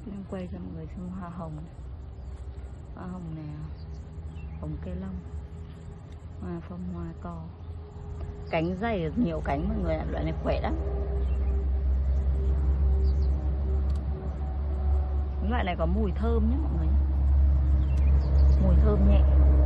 Em quay cho mọi người xem hoa hồng này. Hoa hồng này, hồng kê long, hoa phong hoa to, cánh dày, nhiều cánh mọi người ạ, loại này khỏe lắm. Loại này có mùi thơm nhé mọi người, mùi thơm nhẹ.